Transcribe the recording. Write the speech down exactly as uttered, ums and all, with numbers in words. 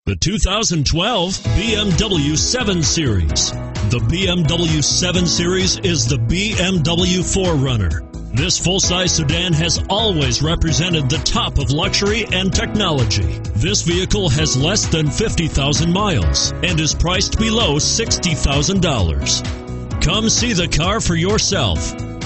The two thousand twelve B M W seven Series. The B M W seven Series is the B M W four runner. This full-size sedan has always represented the top of luxury and technology. This vehicle has less than fifty thousand miles and is priced below sixty thousand dollars. Come see the car for yourself.